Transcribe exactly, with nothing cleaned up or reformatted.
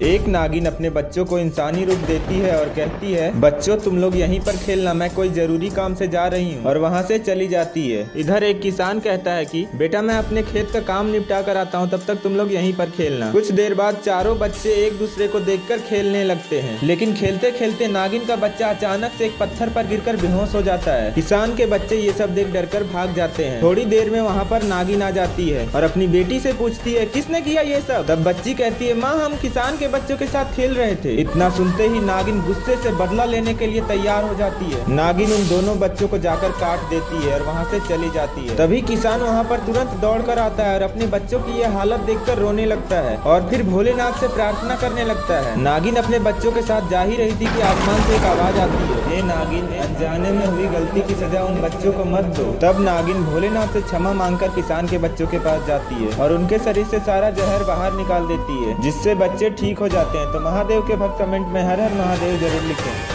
एक नागिन अपने बच्चों को इंसानी रूप देती है और कहती है, बच्चों तुम लोग यहीं पर खेलना, मैं कोई जरूरी काम से जा रही हूँ, और वहाँ से चली जाती है। इधर एक किसान कहता है कि बेटा मैं अपने खेत का काम निपटा कर आता हूँ, तब तक तुम लोग यहीं पर खेलना। कुछ देर बाद चारों बच्चे एक दूसरे को देखकर खेलने लगते हैं, लेकिन खेलते खेलते नागिन का बच्चा अचानक से एक पत्थर पर गिरकर बेहोश हो जाता है। किसान के बच्चे ये सब देख डरकर भाग जाते हैं। थोड़ी देर में वहाँ पर नागिन आ जाती है और अपनी बेटी से पूछती है, किसने किया ये सब? तब बच्ची कहती है, माँ हम किसान के बच्चों के साथ खेल रहे थे। इतना सुनते ही नागिन गुस्से से बदला लेने के लिए तैयार हो जाती है। नागिन उन दोनों बच्चों को जाकर काट देती है और वहाँ से चली जाती है। तभी किसान वहाँ पर तुरंत दौड़ कर आता है और अपने बच्चों की ये हालत देखकर रोने लगता है और फिर भोलेनाथ से प्रार्थना करने लगता है। नागिन अपने बच्चों के साथ जा ही रही थी कि आसमान से एक आवाज आती है, हे नागिन, अनजाने में हुई गलती की सजा उन बच्चों को मत दो। तब नागिन भोलेनाथ से क्षमा मांगकर किसान के बच्चों के पास जाती है और उनके शरीर से सारा जहर बाहर निकाल देती है, जिससे बच्चे ठीक हो जाते हैं। तो महादेव के भक्त कमेंट में हर हर महादेव जरूर लिखें।